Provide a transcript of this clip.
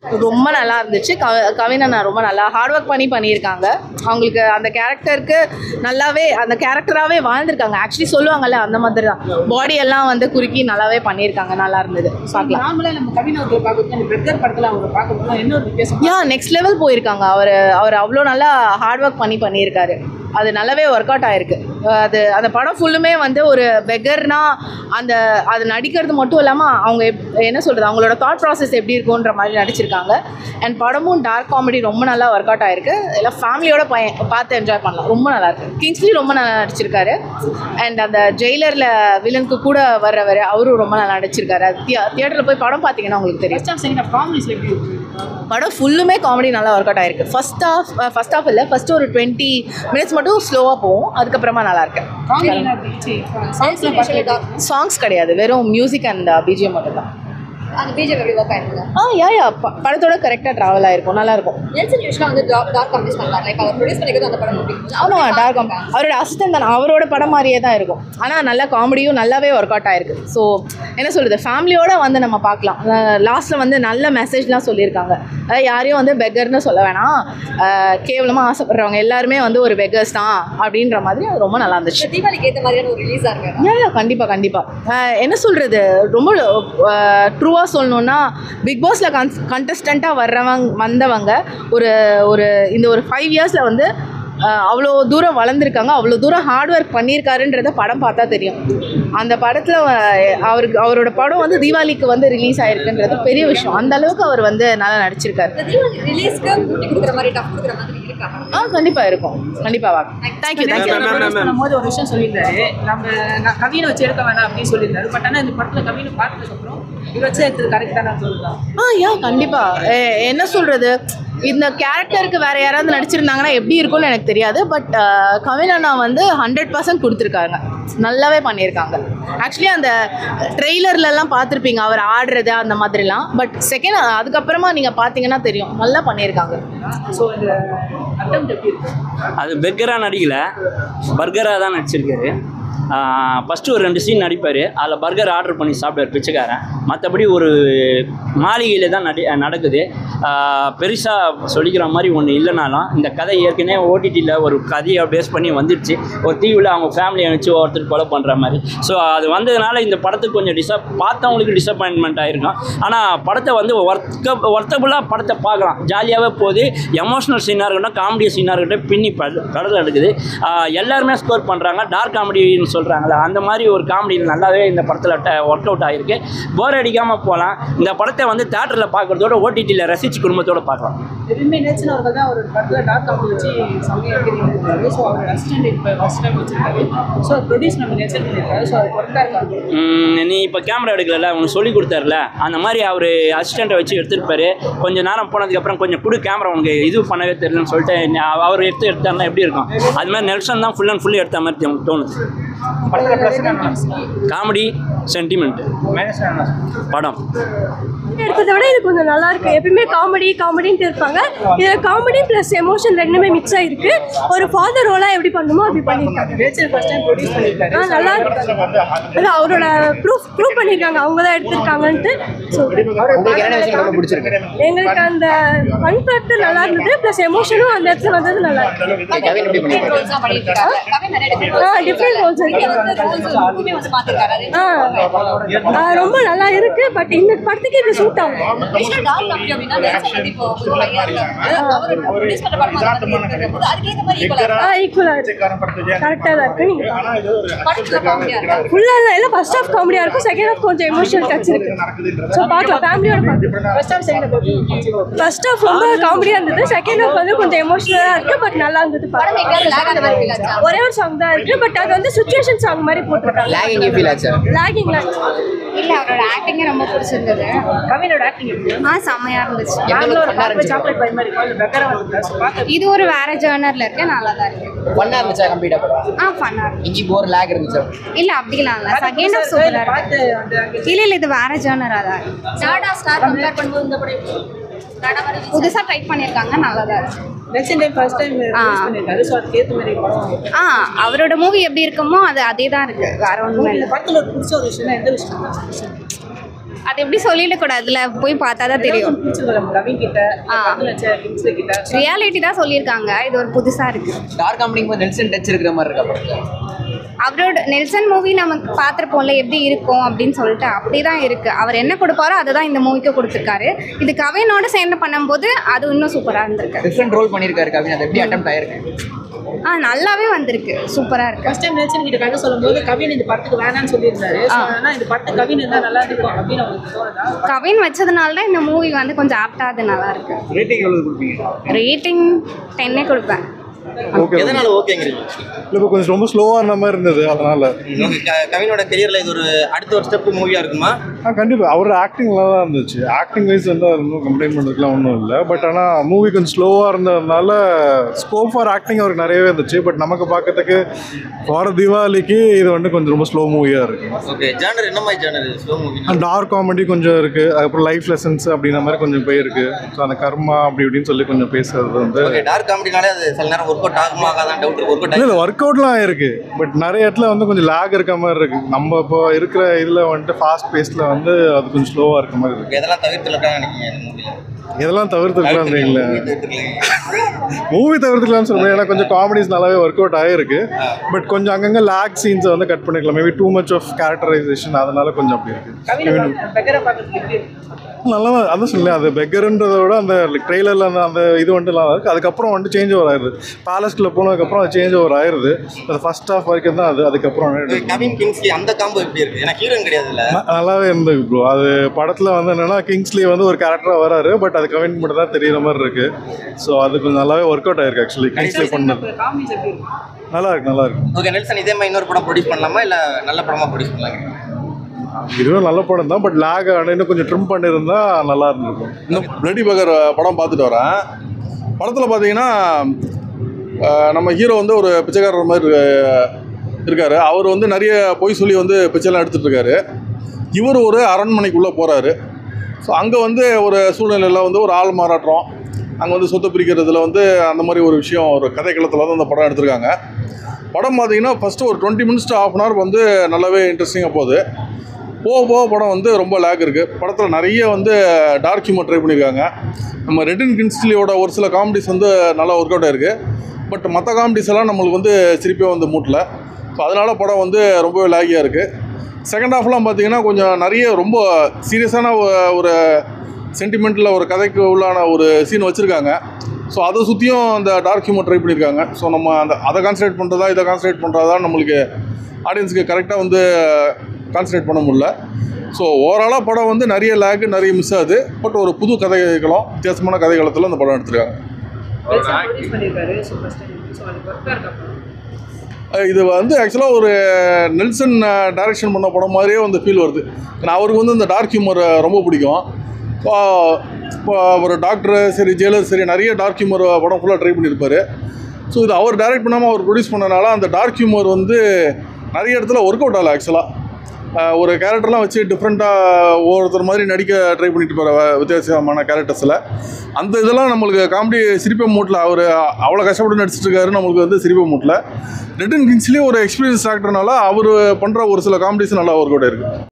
ரொம்ப நல்லா இருந்துச்சு. கவின் அண்ணா ரொம்ப நல்லா ஹார்ட் ஒர்க் பண்ணியிருக்காங்க. அவங்களுக்கு அந்த கேரக்டருக்கு நல்லாவே அந்த கேரக்டராகவே வாழ்ந்துருக்காங்க. ஆக்சுவலி சொல்லுவாங்கல்ல அந்த மாதிரி தான் பாடி எல்லாம் வந்து குறுக்கி நல்லாவே பண்ணியிருக்காங்க. நல்லா இருந்தது. நெக்ஸ்ட் லெவல் போயிருக்காங்க. அவர் அவ்வளோ நல்லா ஹார்ட் ஒர்க் பண்ணியிருக்காரு. அது நல்லாவே ஒர்க் அவுட் ஆகிருக்கு. அந்த படம் ஃபுல்லுமே வந்து ஒரு பெக்கர்னா அது நடிக்கிறது மட்டும் இல்லாமல் அவங்க என்ன சொல்கிறது அவங்களோட தாட் ப்ராசஸ் எப்படி இருக்குன்ற மாதிரி நடிச்சிருக்காங்க. அண்ட் படமும் டார்க் காமெடி ரொம்ப நல்லா ஒர்க் அவுட் ஆகிருக்கு. எல்லாம் ஃபேமிலியோட பார்த்து என்ஜாய் பண்ணலாம். ரொம்ப நல்லாயிருக்கு. கிங்ஸ்லி ரொம்ப நல்லா நடிச்சிருக்காரு. அண்ட் அந்த ஜெயிலரில் வில்லனுக்கு கூட வர்றவர் அவரும் ரொம்ப நல்லா நடிச்சிருக்காரு. அது தியேட்டரில் போய் படம் பார்த்தீங்கன்னா உங்களுக்கு தெரியும். படம் ஃபுல்லுமே காமெடி நல்லா ஒர்க் அவுட் ஆகிருக்கு. ஃபர்ஸ்ட் ஹாஃப் இல்லை, ஃபஸ்ட்டு ஒரு 20 மினிட்ஸ் மட்டும் ஸ்லோவாக போகும். அதுக்கப்புறமா நல்லாயிருக்கு. சாங்ஸ் கிடையாது, வெறும் மியூசிக் அண்ட் பிஜிஎம் மட்டும் தான். அந்த பிஜிஎம் எப்படி ஒர்க் ஆயிருக்குங்க? படத்தோட கரெக்டாக ட்ராவல் ஆயிருக்கும். நல்லாயிருக்கும். நெல்சன் யூஸ்வலாக வந்து டார்க் காமெடிஸ் பண்ணுவார். லைக் அவர் ப்ரொடியூஸ் பண்ணிக்கிறது அந்த படம் எப்படி? ஆமாம், டார்க் காமெடி அவரோட அசிஸ்டன்ட் தான். அவரோட படம் மாதிரியே தான் இருக்கும். ஆனால் நல்ல காமெடியும் நல்லாவே ஒர்க் அவுட் ஆயிருக்கு. ஸோ என்ன சொல்கிறது, ஃபேமிலியோடு வந்து நம்ம பார்க்கலாம். லாஸ்ட்டில் வந்து நல்ல மெசேஜ்லாம் சொல்லியிருக்காங்க. அதாவது யாரையும் வந்து பெக்கர்னு சொல்ல வேணாம், கேவலமாக ஆசைப்படுறவங்க எல்லாருமே வந்து ஒரு பெக்கர்ஸ் தான் அப்படின்ற மாதிரி அது ரொம்ப நல்லா இருந்துச்சு. தீபாவளிக்கு ஏற்ற மாதிரியான ஒரு ரிலீஸாக இருக்கு. கண்டிப்பாக என்ன சொல்கிறது, ரொம்ப ட்ரூவாக சொல்லணுன்னா பிக் பாஸில் கண்டஸ்டண்ட்டாக வந்தவங்க ஒரு இந்த ஒரு 5 இயர்ஸில் வந்து அவ்வளோ தூரம் வளர்ந்துருக்காங்க. அவ்வளோ தூரம் ஹார்ட் ஒர்க் பண்ணியிருக்காருன்றத படம் பார்த்தா தெரியும். அந்த படத்தில் அவரோட படம் வந்து தீபாவளிக்கு வந்து ரிலீஸ் ஆகிருக்குன்றது பெரிய விஷயம். அந்த அளவுக்கு அவர் வந்து நல்லா நடிச்சிருக்காரு. கண்டிப்பாக இருக்கும். கண்டிப்பாக வாங்க. தேங்க்யூ. போது ஒரு விஷயம் சொல்லியிருந்தாரு, நம்ம கவினை வச்சு எடுக்க வேணாம் அப்படின்னு சொல்லியிருந்தாரு. பட் ஆனால் இந்த படத்தில் கவினை பார்த்ததுக்கப்புறம் இதை வச்சு எடுத்தது கரெக்டாக நான் சொல்லுவேன். கண்டிப்பாக என்ன சொல்கிறது, இந்த கேரக்டருக்கு வேறு யாராவது நடிச்சிருந்தாங்கன்னா எப்படி இருக்கும்னு எனக்கு தெரியாது. பட் கவின் அண்ணா வந்து 100% கொடுத்துருக்காங்க. நல்லாவே பண்ணியிருக்காங்க. ஆக்சுவலி அந்த ட்ரெய்லர்லலாம் பார்த்துருப்பீங்க அவர் ஆடுறது அந்த மாதிரிலாம். பட் அதுக்கப்புறமா நீங்கள் பார்த்தீங்கன்னா தெரியும், நல்லா பண்ணியிருக்காங்க. ஸோ இந்த அது பெக்கராக நடிக்கல, பர்கராக தான் நடிச்சிருக்காரு. ஃபஸ்ட்டு ஒரு 2 சீன் நடிப்பார். அதில் பர்கர் ஆர்டர் பண்ணி சாப்பிடுவார் பிச்சைக்காரன். மற்றபடி ஒரு மாளிகையில் தான் நடக்குது. பெருசாக சொல்லிக்கிற மாதிரி ஒன்று இல்லைனாலும் இந்த கதை ஏற்கனவே ஓடிடியில் ஒரு கதையை பேஸ் பண்ணி வந்துடுச்சு. ஒரு தீவில் அவங்க ஃபேமிலியை வச்சு ஒருத்தர் கொலை பண்ணுற மாதிரி. ஸோ அது வந்ததுனால இந்த படத்துக்கு கொஞ்சம் பார்த்தவங்களுக்கு டிசப்பாயின்மெண்ட் ஆகிருக்கும். ஆனால் படத்தை வந்து ஒர்த்தபுளாக படத்தை பார்க்கலாம். ஜாலியாகவே போகுது. எமோஷ்னல் சீனாக இருக்கட்டும், காமெடி சீனாக இருக்கட்டும், பின்னி படத்தில் எடுக்குது. எல்லாருமே ஸ்கோர் பண்ணுறாங்க. டார்க் காமெடின்னு சொல்கிறாங்களே அந்த மாதிரி ஒரு காமெடி நல்லாவே இந்த படத்தில் ஒர்க் அவுட் ஆகிருக்கு. போர் அடிக்காமல் போகலாம். இந்த படத்தை வந்து தியேட்டரில் பார்க்குறதோட ஓடிடியில் ரசித்து குடும்பத்தோடு பார்க்கலாம். எதுவுமே நெல்சன் அவர்கள் தான் ஒரு படத்தில் டார்க் காமெடி வச்சு செம்மையாக எடுத்துருக்காரு. ஸோ அவர் அசிஸ்டன்ட் இப்போ ஃபஸ்ட் டைம் வச்சுருக்காரு. ஸோ ப்ரொடியூஸ் நம்ம நெல்சன் பண்ணியிருக்காரு. ஸோ அது ஒர்க்காக இருக்காங்க. நீ இப்போ கேமரா எடுக்கல, உனக்கு சொல்லி கொடுத்தாருல, அந்த மாதிரி அவர் அசிஸ்டண்ட்டை வச்சு எடுத்துருப்பாரு. கொஞ்சம் நேரம் போனதுக்கப்புறம் கொஞ்சம் கேமரா உனக்கு இது பண்ணவே தெரியலன்னு சொல்லிட்டு அவர் எடுத்தாருன்னா எப்படி இருக்கும், அது மாதிரி நெல்சன் தான் ஃபுல் அண்ட் ஃபுல்லி எடுத்த மாதிரி தோணுது. காமெடி சென்டிமெண்ட் படம் எடுக்கிறத விட இது கொஞ்சம் நல்லா இருக்கு. எப்பயுமே காமெடின்ட்டு இருப்பாங்க. இதில் காமெடி ப்ளஸ் எமோஷன் ரெண்டுமே மிக்ஸ் ஆகிருக்கு. ஒரு ஃபாதர் ரோலாக எப்படி பண்ணுமோ அப்படி பண்ணியிருக்காங்க. நல்லா இருக்கு. அவரோட ப்ரூவ் பண்ணியிருக்காங்க, அவங்க தான் எடுத்திருக்காங்கன்ட்டு. எங்களுக்கு அந்த ஃபன் ஃபேக்டர் நல்லா இருந்தது. ப்ளஸ் எமோஷனும் அந்த இடத்துல வந்தது நல்லா இருக்கு. டிஃப்ரெண்ட் ரோல்ஸ் இருக்கு. ரொம்ப நல்லா இருக்கு. பட் இந்த படத்துக்கு இது சூட் ஆகும். ஈக்குவலா இருக்கு. கரெக்டா தான் இருக்கு. நீங்க ஃபுல்லா இல்ல, ஃபர்ஸ்ட் ஹாஃப் காமெடியா இருக்கும், செகண்ட் ஹாஃப் கொஞ்சம் எமோஷனல் டச் இருக்கு. சோ பார்க்கலாம், ஃபேமிலியோட பார்க்கலாம். ஃபர்ஸ்ட் ஹாஃப் ரொம்ப காமெடியா இருந்தது. செகண்ட் ஹாஃப் வந்து கொஞ்சம் எமோஷனலா இருக்கு. பட் நல்லா இருந்தது. ஒரே ஒரு சாங் தான் இருக்கு. பட் அது வந்து சிச்சுவேஷன் சாங் மாதிரி போட்டுருக்காங்க. லாகிங் இல்ல, அவரோட ஆக்டிங்கே ரொம்ப பிடிச்சிருந்தது. கவினோட ஆக்டிங் செம்மையா இருந்துச்சு. சாக்லேட் பை மாதிரி இது ஒரு வேற ஜர்னர்ல இருக்கு. நல்லா தான் இருக்கு. ஃபன்னா இருந்துச்சா கம்ப்ளீட்டா படம்? ஃபன்னா இருக்கு. இஞ்சி போர் லாக் இருந்துச்சா? இல்ல அப்படிலாம் இல்ல. செகண்ட் ஹாஃப் சூப்பரா இருக்கு. இல்ல இது வேற ஜர்னரா தான் இருக்கு. டாடா ஸ்டார் கம்பேர் பண்ணும்போது இந்த படம் புதுசா ட்ரை பண்ணிருக்காங்க. நல்லா தான் இருக்கு. Next time first time release பண்ணிருக்காரு. சோ அதுக்கு ஏத்த மாதிரி படம் அவரோட மூவி எப்படி இருக்குமோ அது அதே தான் இருக்கு. வேற ஒண்ணும் இல்ல. படத்துல ஒரு புடிச்ச ஒரு விஷயம் எந்த விஷயம்? அது எப்படி சொல்லிடக்கூடாதுல, போய் பார்த்தா தான் தெரியும். கவின் கிட்ட கிட்ட ரியாலிட்டி தான் சொல்லியிருக்காங்க, இது ஒரு புதுசாக இருக்குது. டார்க் காமெடிக்கு நெல்சன் டச் இருக்கிற மாதிரி இருக்கா படத்துல? அவரோட நெல்சன் மூவி நமக்கு பார்த்துருப்போம்ல எப்படி இருக்கும் அப்படின்னு சொல்லிட்டு, அப்படி தான் இருக்குது. அவர் என்ன கொடுப்பாரோ அதை தான் இந்த மூவிக்கு கொடுத்துருக்காரு. இது கவினோட சேர்ந்து பண்ணும்போது அது இன்னும் சூப்பராக இருந்திருக்கு. டிஃப்ரெண்ட் ரோல் பண்ணியிருக்காரு கவின், அது எப்படி அட்டெம்ப்ட் ஆயிருக்கு? நல்லாவே வந்திருக்கு, சூப்பராக இருக்கு. ஃபர்ஸ்ட் டைம் நெல்சன் கிட்ட கதை சொல்லும்போது கவின் இந்த படத்துக்கு வேணான்னு சொல்லியிருந்தாரு. ஆனால் இந்த படத்துக்கு கவின் இருந்தால் நல்லா இருக்கும் அப்படின்னு அவங்களுக்கு தோணுதா? கவின் வச்சதுனால தான் இந்த மூவி வந்து கொஞ்சம் ஆப்டாக அது நல்லா இருக்கு. ரேட்டிங் எவ்வளவு கொடுப்பீங்க? ரேட்டிங் 10 கொடுப்பேன். எதனால ஓகேங்கிறீங்க? இல்லை இப்போ கொஞ்சம் ரொம்ப ஸ்லோவாக இருந்த மாதிரி இருந்தது, அதனால. கவினோட கெரியரில் இது அடுத்த ஒரு ஸ்டெப் மூவியாக இருக்குமா? கண்டிப்பாக அவரோட ஆக்டிங் நல்லா தான் இருந்துச்சு. ஆக்டிங் வைஸ் வந்து அது இன்னும் கம்ப்ளைண்ட் பண்ணுறதுக்குலாம் ஒன்றும் இல்லை. பட் ஆனால் மூவி கொஞ்சம் ஸ்லோவாக இருந்ததுனால ஸ்கோப் ஃபார் ஆக்டிங் அவருக்கு நிறையவே இருந்துச்சு. பட் நமக்கு பார்க்கறதுக்கு வர தீபாவளிக்கு இது வந்து கொஞ்சம் ரொம்ப ஸ்லோ மூவியாக இருக்குது. ஓகே, ஜானர் என்ன மாதிரி genre slow movie? Dark comedy கொஞ்சம் இருக்குது, அதுக்கப்புறம் லைஃப் லெசன்ஸ் அப்படின்ற மாதிரி கொஞ்சம் போயிருக்கு. ஸோ அந்த கர்மா அப்படி இப்படின்னு சொல்லி கொஞ்சம் பேசுறது வந்து டார்க் காமெடினாலே அது சில நேரம் ஒர்க் அவுட் ஆகுமா ஆகாதான் டவுட் இருக்கு. இல்லை ஒர்க் அவுட்லாம் ஆயிருக்கு, பட் நிறைய இடத்துல வந்து கொஞ்சம் லேக் இருக்க மாதிரி இருக்குது. நம்ம இப்போ இருக்கிற இதில் வந்துட்டு ஃபாஸ்ட் பேஸில் வந்து அது கொஞ்சம் ஸ்லோவாக இருக்க மாதிரி இருக்குது. இதெல்லாம் தவிர்த்துலாம் நினைக்கிறேன். இதெல்லாம் தவிர்த்துக்கலாம் இல்லை, மூவி தவிர்த்துக்கலாம்னு சொல்லுவேன். ஏன்னா கொஞ்சம் காமெடிஸ் நல்லாவே ஒர்க் அவுட் ஆகிருக்கு. பட் கொஞ்சம் அங்கங்கே லேக் சீன்ஸை வந்து கட் பண்ணிக்கலாம். Maybe too much of characterisation, அதனால கொஞ்சம் அப்படி இருக்குது. நல்லா தான் அதான் சொல்லல, அது பெக்கருன்றதை விட அந்த ட்ரெய்லரில் அந்த இது வந்துட்டு நல்லா இருக்குது. அதுக்கப்புறம் வந்துட்டு சேஞ்ச் ஓவர் ஆயிடுது. பேலஸ்குள்ளே போனதுக்கப்புறம் அது சேஞ்ச் ஓவர் ஆயிடுது. அது ஃபர்ஸ்ட் ஹாஃப் வரைக்கும் தான் அது. அதுக்கப்புறம் கவின் கிங்ஸ்லி அந்த காம்போ எப்படி இருக்குது? எனக்கு ஹீரோயின் கிடையாதுல்ல, நல்லாவே இருந்தது ப்ரோ. அது படத்தில் வந்து என்னென்னா கிங்ஸ்லி வந்து ஒரு கேரக்டராக வராரு, பட் அது கவின் மட்டும் தான் தெரியுற மாதிரி இருக்குது. ஸோ அது கொஞ்சம் நல்லாவே ஒர்க் அவுட் ஆயிருக்கு. ஆக்சுவலி கிங்ஸ்லி பண்ணது நல்லா இருக்கு. ஓகே, நெல்சன் இதே மாதிரி இன்னொரு படம் ப்ரொடியூஸ் பண்ணலாமா இல்லை நல்ல படமாக ப்ரொடியூஸ் பண்ணலாங்க? இதுவும் நல்ல படம் தான், பட் லேக் இன்னும் கொஞ்சம் ட்ரிம் பண்ணியிருந்தா நல்லா இருந்திருக்கும். இன்னும் பிளடி பகர் படம் பார்த்துட்டு வரேன். படத்தில் பார்த்தீங்கன்னா நம்ம ஹீரோ வந்து ஒரு பிச்சைக்காரர் மாதிரி இருக்கார். அவர் வந்து நிறைய பொய் சொல்லி வந்து பிச்சைலாம் எடுத்துகிட்டு இருக்காரு. இவர் ஒரு அரண்மனைக்குள்ளே போகிறாரு. ஸோ அங்கே வந்து ஒரு சூழ்நிலையில் வந்து ஒரு ஆள் மாறாட்டம், அங்கே வந்து சொத்தை பிரிக்கிறதுல வந்து அந்த மாதிரி ஒரு விஷயம், ஒரு கதைக்களத்தில் தான் அந்த படம் எடுத்திருக்காங்க. படம் பார்த்தீங்கன்னா ஃபஸ்ட்டு ஒரு 20 minutes to half an hour வந்து நல்லாவே இன்ட்ரெஸ்டிங்காக போகுது. போக படம் வந்து ரொம்ப லேக் இருக்குது. படத்தில் நிறைய வந்து டார்க் ஹியூமர் ட்ரை பண்ணியிருக்காங்க. நம்ம ரெட்டின் கிங்ஸ்லியோட ஒரு சில காமெடிஸ் வந்து நல்லா ஒர்க் அவுட் ஆகிருக்கு. பட் மற்ற காமெடிஸ் எல்லாம் நம்மளுக்கு வந்து சிரிப்பே வந்து மூட்டல. ஸோ அதனால் படம் வந்து ரொம்பவே லேகியாக இருக்குது. செகண்ட் ஹாஃப்லாம் பார்த்தீங்கன்னா கொஞ்சம் நிறைய ரொம்ப சீரியஸான ஒரு சென்டிமெண்ட்டில் ஒரு கதைக்கு உள்ளான ஒரு சீன் வச்சுருக்காங்க. ஸோ அதை சுற்றியும் அந்த டார்க் ஹியூமர் ட்ரை பண்ணியிருக்காங்க. ஸோ நம்ம அதை கான்சன்ட்ரேட் பண்ணுறதா இதை கான்சன்ட்ரேட் பண்ணுறதா நம்மளுக்கு ஆடியன்ஸுக்கு கரெக்டாக வந்து கான்சன்ட்ரேட் பண்ண முடியல. ஸோ ஓவராலாக படம் வந்து நிறைய லேக்கு நிறைய மிஸ் ஆகுது. பட் ஒரு புது கதைகளும் வித்தியாசமான கதைகளத்தில் அந்த படம் எடுத்திருக்காங்க. இது வந்து ஆக்சுவலாக ஒரு நெல்சன் டைரக்ஷன் பண்ண படம் மாதிரியே வந்து ஃபீல் வருது. ஏன்னா அவருக்கு வந்து இந்த டார்க் ஹியூமர் ரொம்ப பிடிக்கும். இப்போ ஒரு டாக்டர் சரி, ஜெயிலர் சரி, நிறைய டார்க் ஹியூமர் படம் ஃபுல்லாக ட்ரை பண்ணியிருப்பார். ஸோ இது அவர் டைரக்ட் பண்ணாமல் அவர் ப்ரொடியூஸ் பண்ணனால அந்த டார்க் ஹியூமர் வந்து நிறைய இடத்துல ஒர்க் அவுட் ஆகலை. ஆக்சுவலாக ஒரு கேரக்டர்லாம் வச்சு டிஃப்ரெண்ட்டாக ஒவ்வொருத்தர் மாதிரி நடிக்க ட்ரை பண்ணிட்டு போகிற வித்தியாசமான கேரக்டர்ஸில் அந்த இதெல்லாம் நம்மளுக்கு காமெடி சிரிப்பை மூட்டல. அவர் அவ்வளோ கஷ்டப்பட்டு நடிச்சிட்டு இருக்காரு, நம்மளுக்கு வந்து சிரிப்பை மூட்டல. ரெட்டின் கிங்ஸ்லேயே ஒரு எக்ஸ்பீரியன்ஸ் ஆக்டர்னால அவர் பண்ணுற ஒரு சில காமெடிஸ் நல்லா ஒர்க் அவுட் ஆயிருக்கு.